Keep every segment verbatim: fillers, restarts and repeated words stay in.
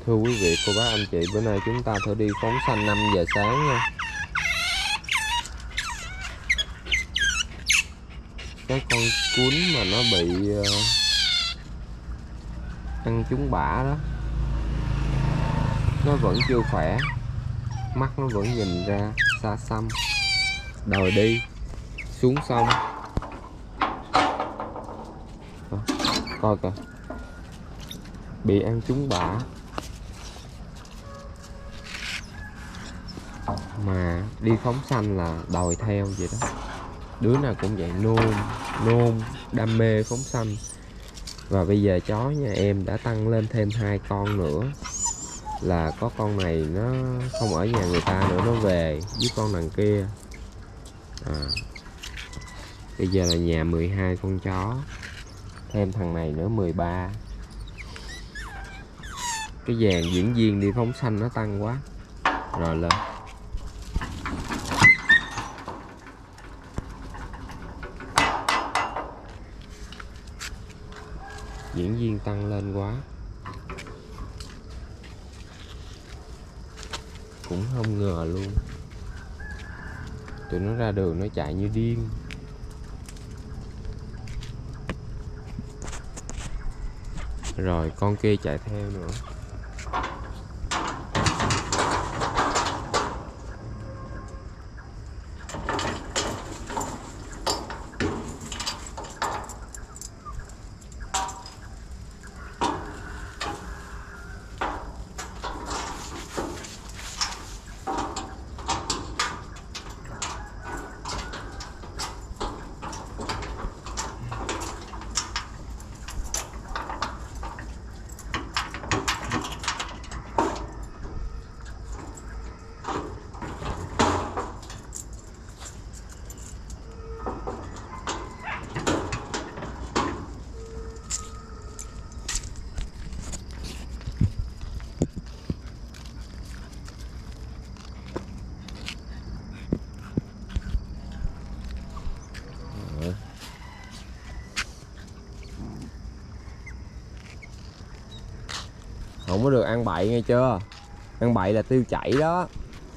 Thưa quý vị, cô bác, anh chị, bữa nay chúng ta thử đi phóng sanh năm giờ sáng nha. Cái con cún mà nó bị uh, ăn trúng bả đó, nó vẫn chưa khỏe, mắt nó vẫn nhìn ra xa xăm, đòi đi xuống sông. À, coi kìa, bị ăn trúng bả mà đi phóng sanh là đòi theo vậy đó. Đứa nào cũng vậy, nôn nôn đam mê phóng sanh. Và bây giờ chó nhà em đã tăng lên thêm hai con nữa, là có con này nó không ở nhà người ta nữa, nó về với con đằng kia. À, bây giờ là nhà mười hai con chó, thêm thằng này nữa mười ba. Cái dàn diễn viên đi phóng sanh nó tăng quá. Rồi lên diễn viên tăng lên quá, cũng không ngờ luôn. Tụi nó ra đường nó chạy như điên. Rồi con kia chạy theo nữa. Không có được ăn bậy nghe chưa? Ăn bậy là tiêu chảy đó.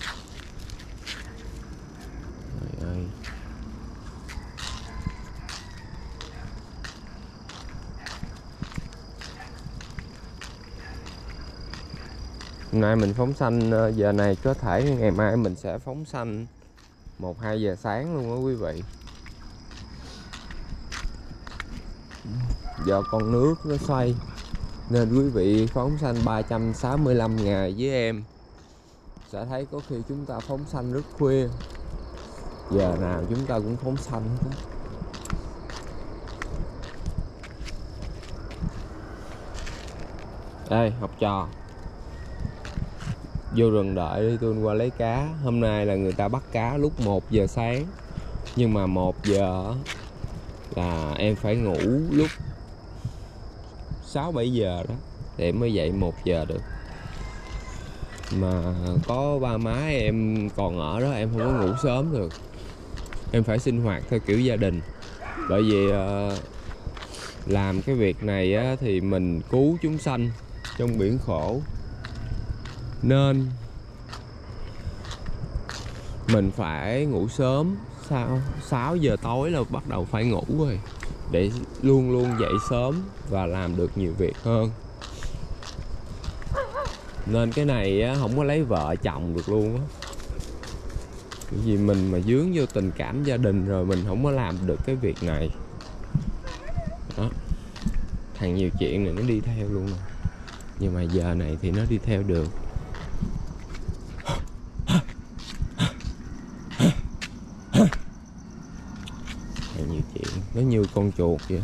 Trời ơi. Hôm nay mình phóng sanh giờ này, có thể ngày mai mình sẽ phóng sanh một hai giờ sáng luôn đó quý vị. Do con nước nó xoay nên quý vị phóng sanh ba trăm sáu mươi lăm ngày với em sẽ thấy có khi chúng ta phóng sanh rất khuya. Giờ nào chúng ta cũng phóng sanh hết. Đây học trò, vô rừng đợi đi, tôi qua lấy cá. Hôm nay là người ta bắt cá lúc một giờ sáng, nhưng mà một giờ là em phải ngủ lúc sáu bảy giờ đó để mới dậy một giờ được. Mà có ba má em còn ở đó, em không có ngủ sớm được, em phải sinh hoạt theo kiểu gia đình. Bởi vì uh, làm cái việc này á, thì mình cứu chúng sanh trong biển khổ, nên mình phải ngủ sớm. Sao sáu giờ tối là bắt đầu phải ngủ rồi, để luôn luôn dậy sớm và làm được nhiều việc hơn. Nên cái này á, không có lấy vợ chồng được luôn á. Vì mình mà dướng vô tình cảm gia đình rồi mình không có làm được cái việc này đó. Thằng nhiều chuyện này nó đi theo luôn rồi, nhưng mà giờ này thì nó đi theo được. Thằng nhiều chuyện, nó như con chuột vậy.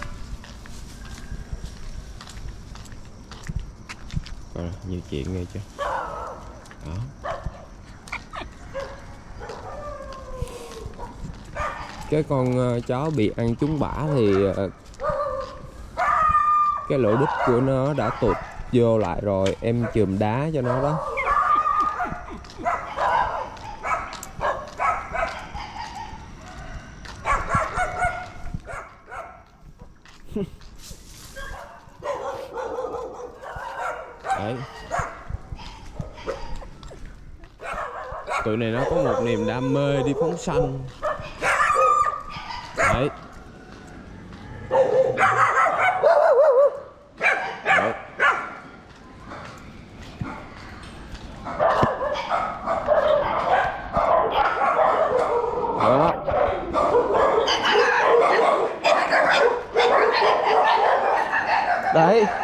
Coi nhiều chuyện nghe chưa đó. Cái con uh, chó bị ăn trúng bả thì uh, cái lỗ đít của nó đã tụt vô lại rồi, em chườm đá cho nó đó. Đấy, Tụi này nó có một niềm đam mê đi phóng sanh. Đấy. Đấy. Đó. Đấy.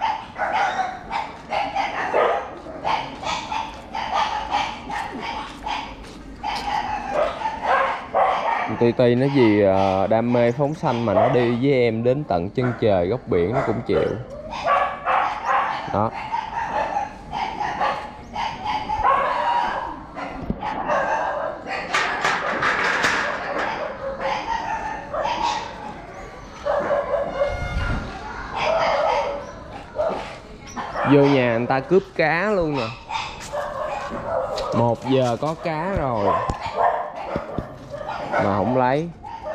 Ti Ti nó gì đam mê phóng sanh mà nó đi với em đến tận chân trời góc biển nó cũng chịu. Đó. Vô nhà người ta cướp cá luôn nè. Một giờ có cá rồi mà không lấy,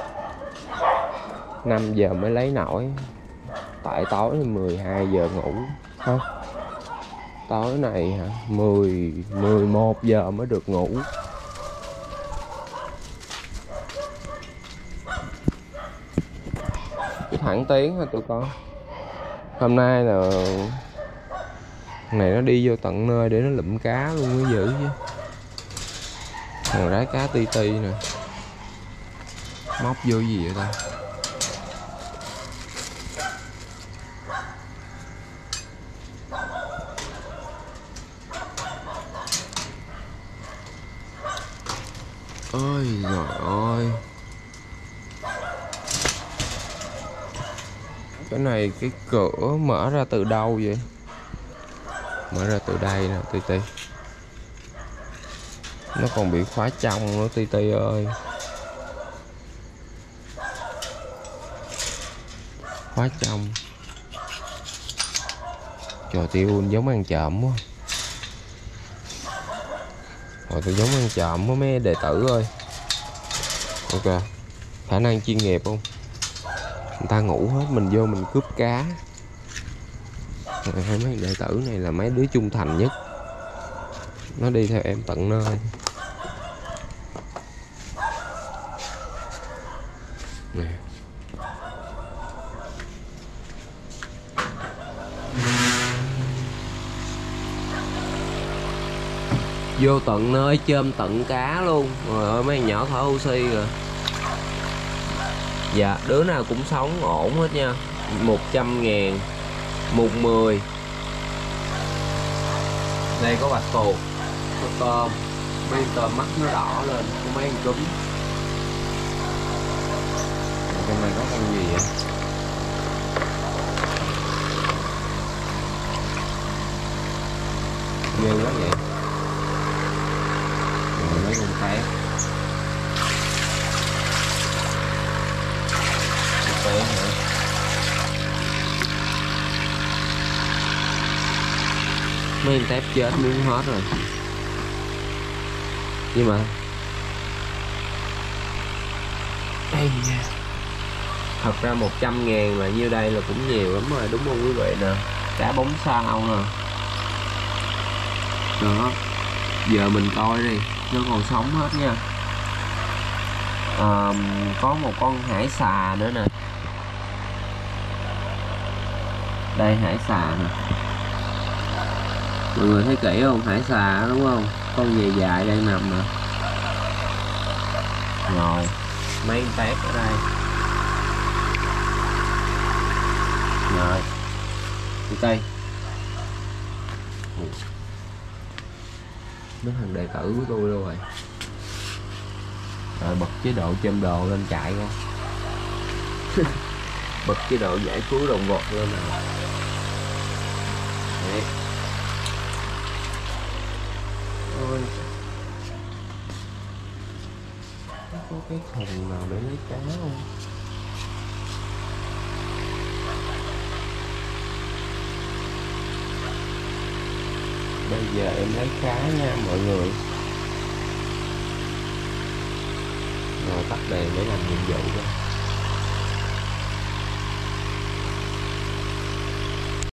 năm giờ mới lấy nổi. Tại tối mười hai giờ ngủ. Hả? Tối này hả? mười, mười một giờ mới được ngủ. Cái thẳng tiếng hả tụi con? Hôm nay là này nó đi vô tận nơi để nó lụm cá luôn mới dữ chứ. Còn rái cá Ti Ti nè. Móc vô gì vậy ta? Ôi trời ơi. Cái này cái cửa mở ra từ đâu vậy? Mở ra từ đây nè Ti Ti. Nó còn bị khóa trong nữa Ti Ti ơi. Khóa trong. Trời, Tiêu giống ăn trộm quá. Rồi tôi giống ăn trộm quá mấy đệ tử ơi. Ok. Khả năng chuyên nghiệp không? Người ta ngủ hết, mình vô mình cướp cá. Rồi hai mấy đệ tử này là mấy đứa trung thành nhất. Nó đi theo em tận nơi. Nè. Vô tận nơi chôm tận cá luôn. Rồi ơi mấy nhỏ thở oxy rồi. Dạ đứa nào cũng sống ổn hết nha. Một trăm ngàn một mười. Đây có bạch tuộc, có tôm. Mấy tôm mắt nó đỏ lên. Có mấy con cúm. Trong này có con gì vậy? Nhiều lắm vậy. Rồi mấy con tép. Tép hả? Mấy con tép chết muốn hết rồi. Nhưng mà đây nha. Thật ra một trăm ngàn là nhiêu đây là cũng nhiều lắm rồi, đúng không quý vị nè. Cá bóng sao nè. Đó. Giờ mình coi đi, nó còn sống hết nha. À, có một con hải xà nữa nè. Đây hải xà nè. Mọi người thấy kỹ không? Hải xà đúng không? Con dài dài đang nằm nè. Rồi mấy con tép ở đây. Rồi Ti Ti. Nó thằng đệ tử của tôi đâu rồi. Rồi bật chế độ chôm đồ lên chạy con. Bật chế độ giải cứu động vật lên nè. Đấy. Ôi. Có cái thùng nào để lấy cá không? Bây giờ em lấy cá nha mọi người. Rồi tắt đèn để làm nhiệm vụ thôi.